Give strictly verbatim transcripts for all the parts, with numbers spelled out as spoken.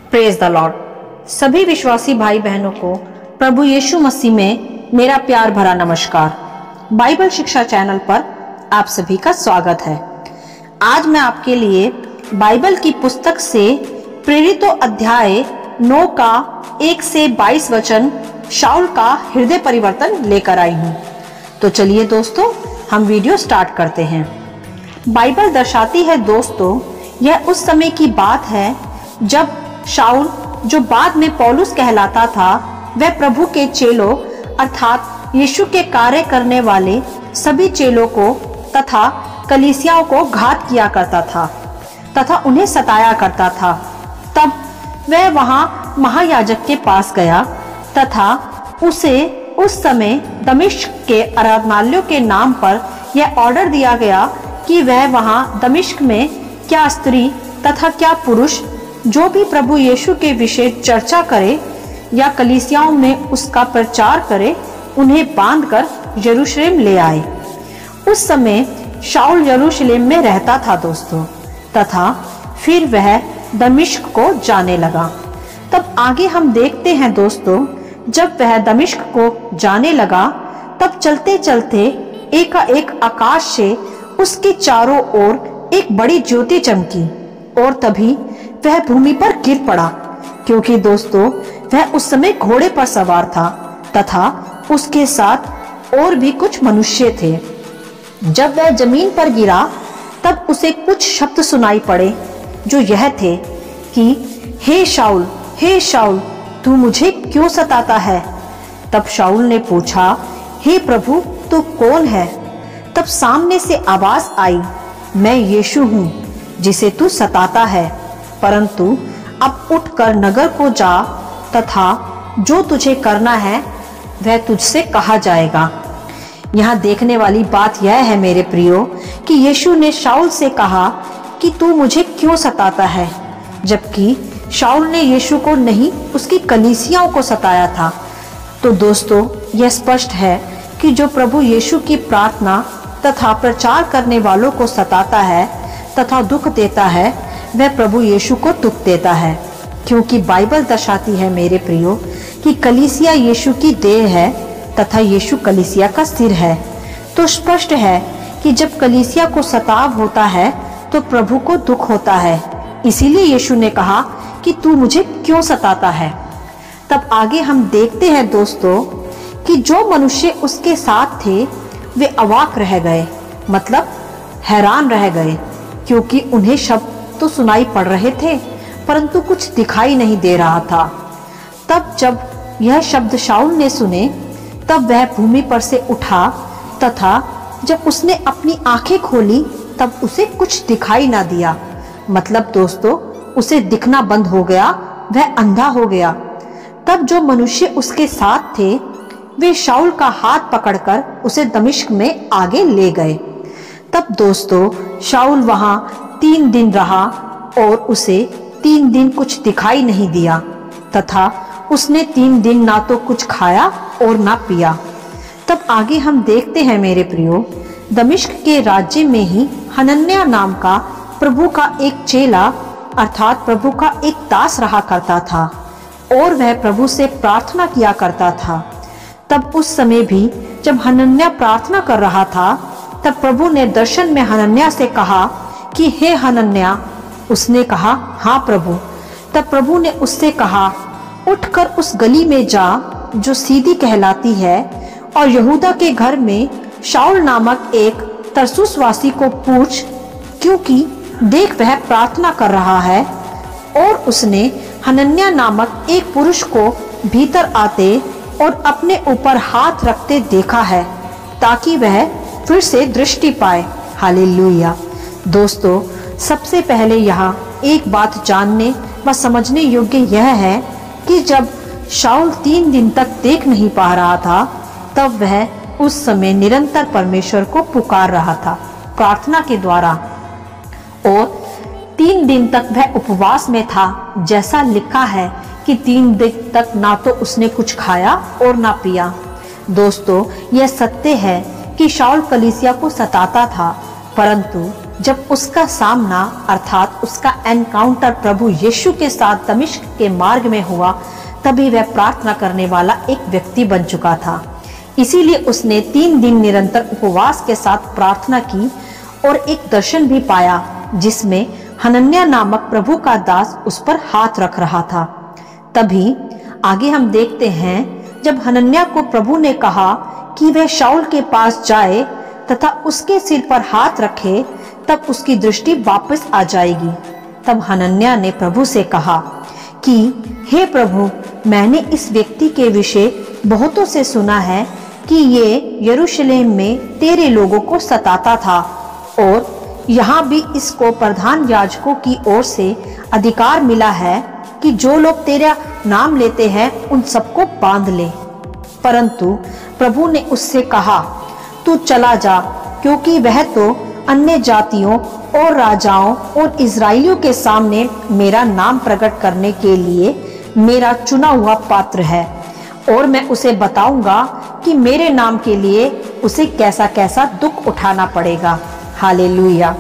Praise the Lord. सभी विश्वासी भाई बहनों को प्रभु यीशु मसीह में मेरा प्यार भरा नमस्कार। बाइबल शिक्षा चैनल पर आप सभी का स्वागत है। आज मैं आपके लिए बाइबल की पुस्तक से प्रेरितों अध्याय नौ का एक से बाईस वचन शाऊल का हृदय परिवर्तन लेकर आई हूँ। तो चलिए दोस्तों, हम वीडियो स्टार्ट करते हैं। बाइबल दर्शाती है दोस्तों, यह उस समय की बात है जब शाऊल, जो बाद में पौलुस कहलाता था, वह प्रभु के चेलों अर्थात यीशु के कार्य करने वाले सभी चेलों को तथा कलीसियाओं को घात किया करता था तथा उन्हें सताया करता था। तब वह वहां महायाजक के पास गया तथा उसे उस समय दमिश्क के आराधनालयों के नाम पर यह ऑर्डर दिया गया कि वह वहां दमिश्क में क्या स्त्री तथा क्या पुरुष जो भी प्रभु यीशु के विषय चर्चा करे या कलीसियाओं में उसका प्रचार करे, उन्हें बांधकर यरूशलेम ले आए। उस समय शाऊल यरूशलेम में रहता था दोस्तों, तथा फिर वह दमिश्क को जाने लगा। तब आगे हम देखते हैं दोस्तों, जब वह दमिश्क को जाने लगा तब चलते चलते एकाएक आकाश से उसके चारों ओर एक बड़ी ज्योति चमकी और तभी वह भूमि पर गिर पड़ा, क्योंकि दोस्तों वह उस समय घोड़े पर सवार था तथा उसके साथ और भी कुछ मनुष्य थे। जब वह जमीन पर गिरा तब उसे कुछ शब्द सुनाई पड़े जो यह थे कि हे शाऊल, हे शाऊल, तू मुझे क्यों सताता है? तब शाऊल ने पूछा, हे प्रभु, तू कौन है? तब सामने से आवाज आई, मैं यीशु हूँ जिसे तू सताता है, परंतु अब उठकर नगर को जा तथा जो तुझे करना है वह तुझसे कहा जाएगा। यहाँ देखने वाली बात यह है मेरे प्रियो कि यीशु ने शाऊल से कहा कि तू मुझे क्यों सताता है, जबकि शाऊल ने यीशु को नहीं, उसकी कलीसियाओं को सताया था। तो दोस्तों यह स्पष्ट है कि जो प्रभु यीशु की प्रार्थना तथा प्रचार करने वालों को सताता है तथा दुख देता है, वह प्रभु यीशु को दुख देता है, क्योंकि बाइबल दर्शाती है मेरे प्रियो कि कलीसिया यीशु की देह है तथा यीशु कलीसिया का सिर है। तो स्पष्ट है कि जब कलीसिया को सताव होता है तो प्रभु को दुख होता है। इसीलिए यीशु ने कहा कि तू मुझे क्यों सताता है। तब आगे हम देखते हैं दोस्तों कि जो मनुष्य उसके साथ थे वे अवाक रह गए, मतलब हैरान रह गए, क्योंकि उन्हें शब्द तो सुनाई पड़ रहे थे परंतु कुछ दिखाई नहीं दे रहा था। तब जब यह शब्द शाऊल ने सुने तब वह भूमि पर से उठा तथा जब उसने अपनी आंखें खोली तब उसे कुछ दिखाई ना दिया, मतलब दोस्तों उसे दिखना बंद हो गया, वह अंधा हो गया। तब जो मनुष्य उसके साथ थे वे शाऊल का हाथ पकड़कर उसे दमिश्क में आगे ले गए। तब दोस्तों शाऊल वहां तीन दिन रहा और उसे तीन दिन कुछ दिखाई नहीं दिया तथा उसने तीन दिन ना तो कुछ खाया और ना पिया। तब आगे हम देखते हैं मेरे प्रियो, दमिश्क के राज्य में ही हनन्याह नाम का प्रभु का एक चेला अर्थात प्रभु का एक दास रहा करता था और वह प्रभु से प्रार्थना किया करता था। तब उस समय भी जब हनन्याह प्रार्थना कर रहा था तब प्रभु ने दर्शन में हनन्याह से कहा कि हे हनन्याह। उसने कहा, हाँ प्रभु। तब प्रभु ने उससे कहा, उठकर उस गली में जा जो सीधी कहलाती है और यहूदा के घर में शाऊल नामक एक तरसुसवासी को पूछ, क्योंकि देख वह प्रार्थना कर रहा है। और उसने हनन्याह नामक एक पुरुष को भीतर आते और अपने ऊपर हाथ रखते देखा है ताकि वह फिर से दृष्टि पाए। हालेलुया। दोस्तों सबसे पहले यहाँ एक बात जानने व समझने योग्य यह है कि जब शाऊल तीन दिन तक देख नहीं पा रहा था तब वह उस समय निरंतर परमेश्वर को पुकार रहा था प्रार्थना के द्वारा, और तीन दिन तक वह उपवास में था। जैसा लिखा है कि तीन दिन तक ना तो उसने कुछ खाया और ना पिया। दोस्तों यह सत्य है कि शाऊल कलीसिया को सताता था, परंतु जब उसका सामना अर्थात उसका एनकाउंटर प्रभु यीशु के साथ दमिश्क के मार्ग में हुआ, तभी वह प्रार्थना करने वाला एक व्यक्ति बन चुका था। इसीलिए उसने तीन दिन निरंतर उपवास के साथ प्रार्थना की और एक दर्शन भी पाया जिसमें हनन्याह नामक प्रभु का दास उस पर हाथ रख रहा था। तभी आगे हम देखते हैं, जब हनन्याह को प्रभु ने कहा कि वह शाऊल के पास जाए तथा उसके सिर पर हाथ रखे, तब उसकी दृष्टि वापस आ जाएगी। तब हनन्याह ने प्रभु से कहा कि हे प्रभु, मैंने इस व्यक्ति के विषय बहुतों से सुना है कि ये यरूशलेम में तेरे लोगों को सताता था और यहाँ भी इसको प्रधान याजकों की ओर से अधिकार मिला है कि जो लोग तेरा नाम लेते हैं उन सबको बांध ले। परंतु प्रभु ने उससे कहा, तू चला जा, क्योंकि वह तो अन्य जातियों और राजाओं और इजराइलियों के सामने मेरा नाम प्रकट करने के लिए मेरा चुना हुआ पात्र है, और मैं उसे बताऊंगा कि मेरे नाम के लिए उसे कैसा कैसा दुख उठाना पड़ेगा। हालेलुया।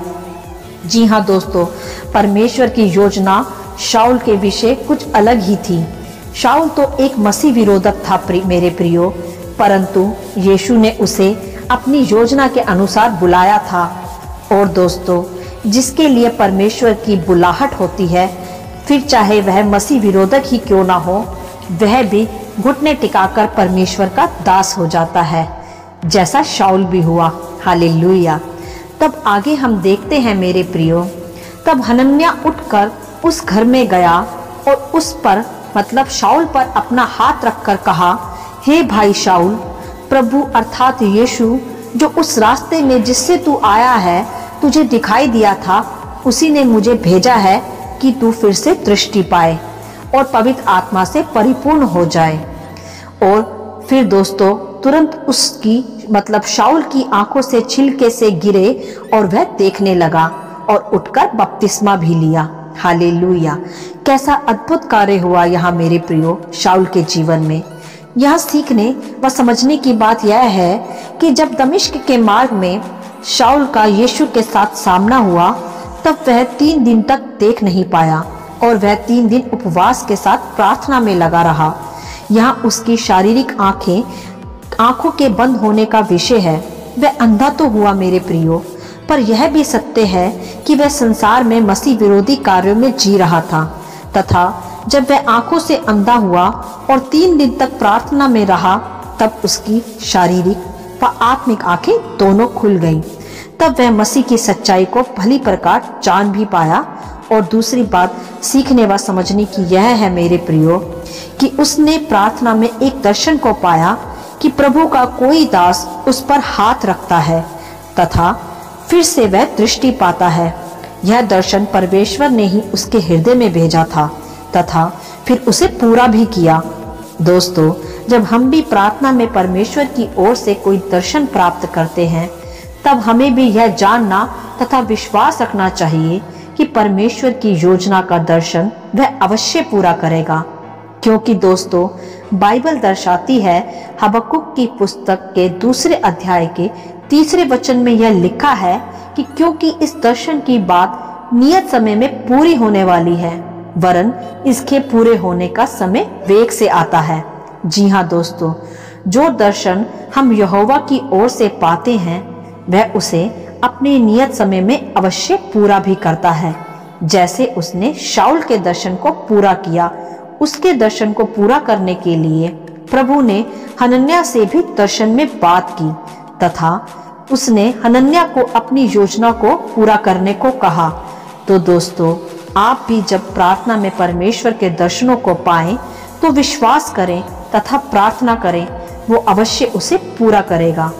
जी हाँ दोस्तों, परमेश्वर की योजना शाऊल के विषय कुछ अलग ही थी। शाऊल तो एक मसीह विरोधक था प्रि, मेरे प्रियो, परंतु यीशु ने उसे अपनी योजना के अनुसार बुलाया था। और दोस्तों, जिसके लिए परमेश्वर की बुलाहट होती है, फिर चाहे वह मसीह विरोधक ही क्यों ना हो, वह भी घुटने टिकाकर परमेश्वर का दास हो जाता है, जैसा शाऊल भी हुआ। हालेलुया। तब आगे हम देखते हैं मेरे प्रियो, तब हनन्याह उठकर उस घर में गया और उस पर मतलब शाऊल पर अपना हाथ रखकर कहा, हे भाई शाऊल, प्रभु अर्थात यीशु जो उस रास्ते में जिससे तू आया है तुझे दिखाई दिया था, उसी ने मुझे भेजा है कि तू फिर से दृष्टि पाए और पवित्र आत्मा से परिपूर्ण हो जाए। और फिर दोस्तों, तुरंत उसकी मतलब शाऊल की आंखों से छिलके से गिरे और वह देखने लगा और उठकर बपतिस्मा भी लिया। हालेलुया। कैसा अद्भुत कार्य हुआ यहाँ मेरे प्रियो शाऊल के जीवन में। यहाँ सीखने व समझने की बात यह है कि जब दमिश्क के मार्ग में शाऊल का यीशु के साथ सामना हुआ, तब वह तीन दिन तक देख नहीं पाया और वह तीन दिन उपवास के साथ प्रार्थना में लगा रहा। यहाँ उसकी शारीरिक आंखें आंखों के बंद होने का विषय है। वह अंधा तो हुआ मेरे प्रियो, पर यह भी सत्य है कि वह संसार में मसीह विरोधी कार्यों में जी रहा था, तथा जब वह आंखों से अंधा हुआ और तीन दिन तक प्रार्थना में रहा, तब उसकी शारीरिक व आत्मिक आंखें दोनों खुल गईं। तब वह मसीह की सच्चाई को भली प्रकार जान भी पाया। और दूसरी बात सीखने व समझने की यह है मेरे प्रियो कि उसने प्रार्थना में एक दर्शन को पाया कि प्रभु का कोई दास उस पर हाथ रखता है तथा फिर से वह दृष्टि पाता है। यह दर्शन परमेश्वर ने ही उसके हृदय में भेजा था तथा फिर उसे पूरा भी किया। दोस्तों, जब हम भी प्रार्थना में परमेश्वर की ओर से कोई दर्शन प्राप्त करते हैं, तब हमें भी यह जानना तथा विश्वास रखना चाहिए कि परमेश्वर की योजना का दर्शन वह अवश्य पूरा करेगा। क्योंकि दोस्तों, बाइबल दर्शाती है, हबक्कुक की पुस्तक के दूसरे अध्याय के तीसरे वचन में यह लिखा है कि क्योंकि इस दर्शन की बात नियत समय में पूरी होने वाली है, वरन इसके पूरे होने का समय वेग से आता है। जी हाँ दोस्तों, जो दर्शन हम यहोवा की ओर से पाते हैं, वह उसे अपने नियत समय में अवश्य पूरा भी करता है। जैसे उसने शाऊल के दर्शन को पूरा किया, उसके दर्शन को पूरा करने के लिए प्रभु ने हनन्याह से भी दर्शन में बात की तथा उसने हनन्याह को अपनी योजना को पूरा करने को कहा। तो दोस्तों, आप भी जब प्रार्थना में परमेश्वर के दर्शनों को पाएं, तो विश्वास करें तथा प्रार्थना करें, वो अवश्य उसे पूरा करेगा।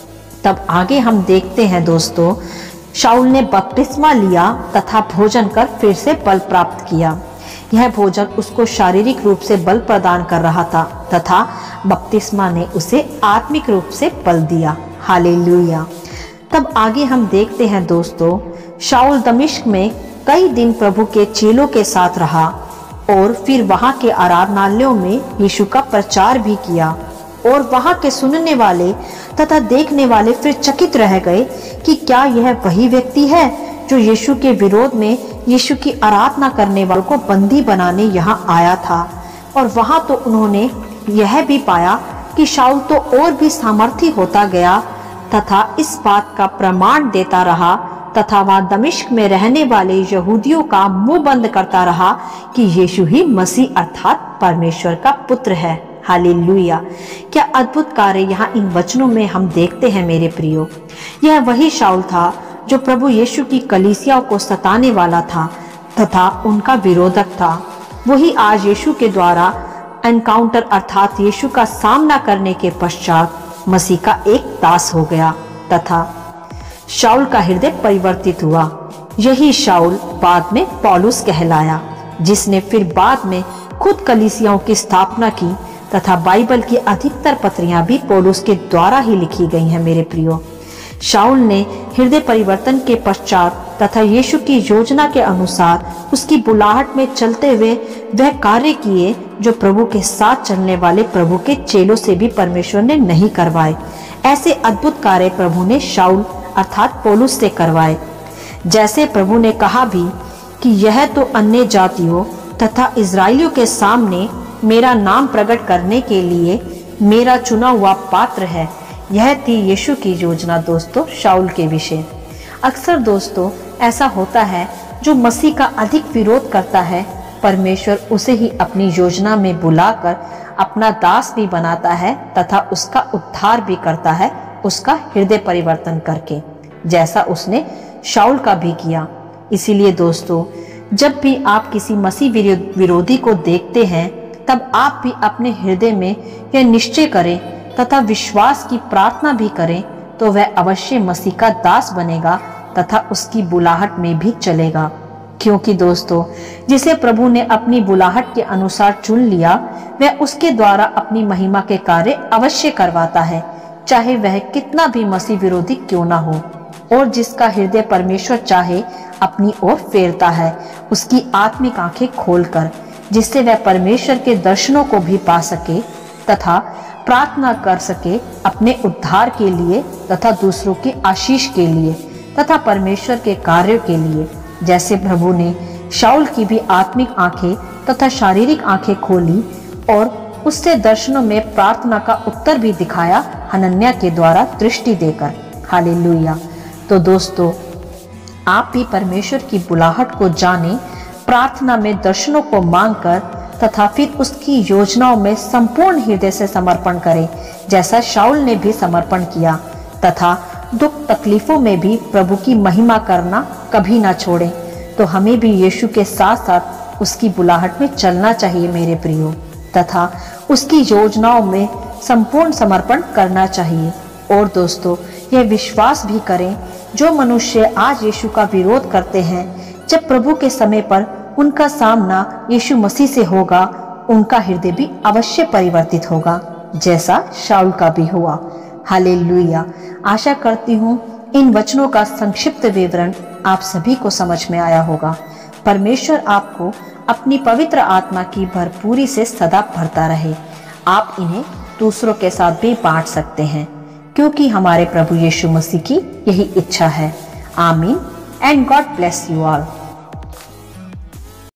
तब आगे हम देखते हैं दोस्तों, शाऊल ने बपतिस्मा लिया तथा भोजन कर फिर से बल प्राप्त किया। यह भोजन उसको शारीरिक रूप से बल प्रदान कर रहा था तथा बपतिस्मा ने उसे आत्मिक रूप से बल दिया। हालेलुया। तब आगे हम देखते हैं दोस्तों, शाऊल दमिश्क में कई दिन प्रभु के चेलों के साथ रहा और फिर वहां के आराधनालयों में यीशु का प्रचार भी किया। और वहां के सुनने वाले तथा देखने वाले फिर चकित रह गए कि क्या यह वही व्यक्ति है जो यीशु के विरोध में यीशु की आराधना करने वालों को बंदी बनाने यहाँ आया था। और वहां तो उन्होंने यह भी पाया कि शाऊल तो और भी सामर्थी होता गया तथा इस बात का प्रमाण देता रहा तथा वहां दमिश्क में रहने वाले यहूदियों का मुंह बंद करता रहा कि यीशु ही मसीह अर्थात परमेश्वर का पुत्र है। हालेलुया। क्या अद्भुत कार्य यहाँ इन वचनों में हम देखते हैं मेरे प्रियो। यह वही शाऊल था जो प्रभु यीशु की कलीसियाओं को सताने वाला था तथा उनका विरोधक था। वही आज यीशु के द्वारा एनकाउंटर अर्थात यीशु का सामना करने के पश्चात मसीह का एक दास हो गया तथा शाऊल का हृदय परिवर्तित हुआ। यही शाऊल बाद में पौलुस कहलाया, जिसने फिर बाद में खुद कलीसियाओं की स्थापना की तथा बाइबल की अधिकतर पत्रियां भी पौलुस के द्वारा ही लिखी गई हैं मेरे प्रियो। शाऊल ने हृदय परिवर्तन के पश्चात तथा यीशु की योजना के अनुसार उसकी बुलाहट में चलते हुए वह कार्य किए जो प्रभु के साथ चलने वाले प्रभु के चेलों से भी परमेश्वर ने नहीं करवाए। ऐसे अद्भुत कार्य प्रभु ने शाऊल अर्थात पौलुस से करवाए। जैसे प्रभु ने कहा भी कि यह तो अन्य जातियों तथा इजराइलियों के सामने मेरा नाम प्रकट करने के लिए मेरा चुना हुआ पात्र है। यह थी यीशु की योजना दोस्तों शाऊल के विषय। अक्सर दोस्तों ऐसा होता है, जो मसीह का अधिक विरोध करता है परमेश्वर उसे ही अपनी योजना में बुलाकर अपना दास भी बनाता है तथा उसका उद्धार भी करता है, उसका हृदय परिवर्तन करके, जैसा उसने शाऊल का भी किया। इसीलिए दोस्तों जब भी आप किसी मसीह विरोधी को देखते हैं तब आप भी अपने हृदय में यह निश्चय करें तथा विश्वास की प्रार्थना भी करें तो वह अवश्य मसीह का दास बनेगा तथा उसकी बुलाहट में भी चलेगा। क्योंकि दोस्तों जिसे प्रभु ने अपनी बुलाहट के अनुसार चुन लिया वह उसके द्वारा अपनी महिमा के कार्य अवश्य करवाता है, चाहे वह कितना भी मसीह विरोधी क्यों ना हो। और जिसका हृदय परमेश्वर चाहे अपनी ओर फेरता है, उसकी आत्मिक आंखें खोलकर, जिससे वह परमेश्वर के दर्शनों को भी पा सके तथा प्रार्थना कर सके अपने उद्धार के लिए तथा दूसरों की आशीष के लिए तथा परमेश्वर के कार्यों के लिए। जैसे प्रभु ने शाऊल की भी आत्मिक आंखें तथा शारीरिक आंखें खोली और उससे दर्शनों में प्रार्थना का उत्तर भी दिखाया हनन्याह के द्वारा दृष्टि देकर। हालेलुया। तो दोस्तों आप भी परमेश्वर की बुलाहट को जाने, प्रार्थना में दर्शनों को मांगकर तथा फिर उसकी योजनाओं में संपूर्ण हृदय से समर्पण करें, जैसा शाऊल ने भी समर्पण किया तथा दुख तकलीफों में भी प्रभु की महिमा करना कभी ना छोड़ें। तो हमें भी यीशु के साथ साथ उसकी बुलाहट में चलना चाहिए मेरे प्रियो, तथा उसकी योजनाओं में संपूर्ण समर्पण करना चाहिए। और दोस्तों यह विश्वास भी करें, जो मनुष्य आज यीशु का विरोध करते हैं, जब प्रभु के समय पर उनका सामना यीशु मसीह से होगा, उनका हृदय भी अवश्य परिवर्तित होगा, जैसा शाऊल का भी हुआ। हालेलुया। आशा करती हूँ इन वचनों का संक्षिप्त विवरण आप सभी को समझ में आया होगा। परमेश्वर आपको अपनी पवित्र आत्मा की भरपूरी से सदा भरता रहे। आप इन्हें दूसरों के साथ भी बांट सकते हैं, क्योंकि हमारे प्रभु यीशु मसीह की यही इच्छा है। आमीन and God bless you all.